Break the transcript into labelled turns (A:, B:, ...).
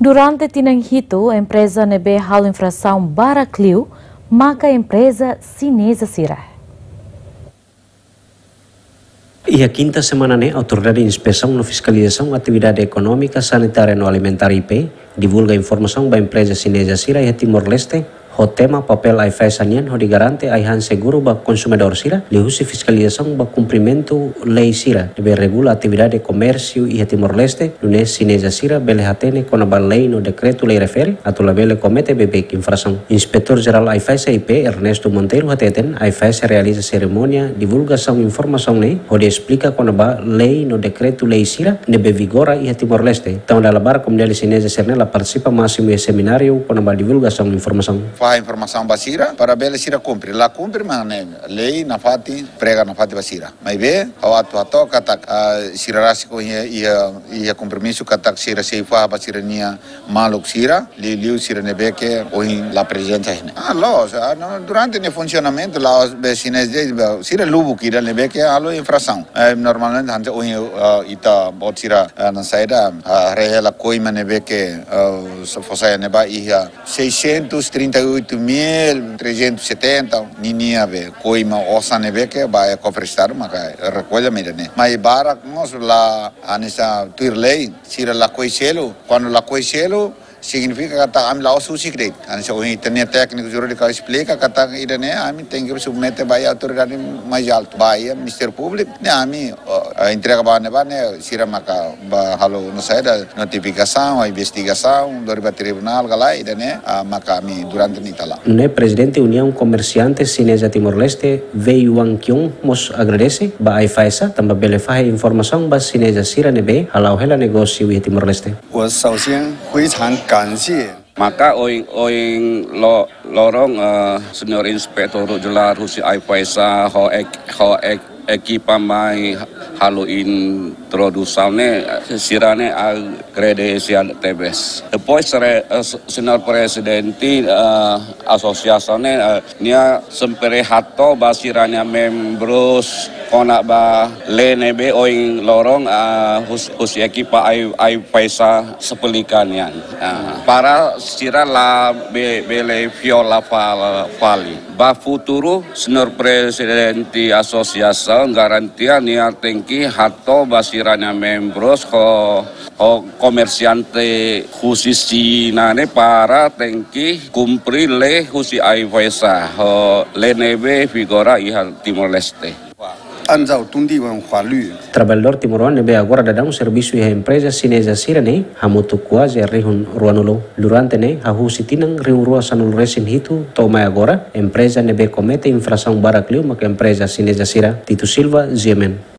A: Durante tinang hito, a empresa nebe halo infração Baracliu, maka a empresa chinesa sira.
B: E a quinta semana, a Autoridade de Inspeção e Fiscalização Atividade Econômica, Sanitária e Alimentar IP divulga informação da empresa chinesa Sira e Timor-Leste. O tema papel ai faz anian ho digarante ai han seguro ba consumidor Sira, lihusi fiscalização ba cumprimento lei Sira, debe regula atividade de comércio e Timor-Leste, lunes chinesa Sira bele hatene com a lei no decreto lei refere, atula bele comete bebê infração. Inspetor geral ai faz IP Ernesto Monteiro hateten ai faz realiza cerimônia divulgação informação ne, onde explica com a lei no decreto lei Sira debe vigora e Timor-Leste. Então da labar comunidade chinesa Sira ela participa máximo em seminário com a divulgação informação.
C: A informação basira para bela sira cumprir lá cumprir mas lei na fati prega na fati basira mas be ao atu kata sira rasiko ia compromisso kata sira seifa basira nia maluk sira liu sira nebeke oi la presença hine durante o funcionamento lá be chinês sira lubu kira nebeke alo infração normalmente hanse oi ita bot sira na saída rehela coima nebeke fosa neba ia 638.370 ninia be coima osa nebe que vai cofrestar maka recolha medane mas bara nós lá anessa tuirlei sira la coiselo quando la coiselo significa kata am la osu secret anessa o internet técnico jurídico explica kata idane ami tem que submeter vai autoridade mais alto vai Ministério Público né ami entrega bane sira maka halo no saída notificação investigação do tribunal galá idane maka ami durante nitala
B: né presidente União Comerciantes Chinesa Timor-Leste Wei Wang-kyung mos agradece ba ai faisa também bele faz informação ba chinesa sira nebe halau hela negócio e Timor-Leste.
D: 我首先非常感谢
E: Maka oing lorong senior inspektor jelar husi ai paisa ho ekipa mai halu introdusaune sirane a credencial TBS. Depois senior presidente asosiasione nia sempere hato basiranya membros kona ba lenebe oing lorong husi ekipa ai paisa sepelikannya. Para sira la bele viola fali ba futuro senior presidenti asosiasi garantia niar tengki hato basiranya membros ho comerciante husi nane para tengki kumpri le husi ai paisa ho lenebe vigora ihal Timor-Leste.
B: Trabalhador timoruan nebe agora dadang serviço e empresa chinesa Sira ne hamutu quase rihun ruanulo durante ne hahusi tinang riun rua sanul resin hitu toma agora empresa nebe comete infração Baracliu maka empresa chinesa Sira Tito Silva Zemen.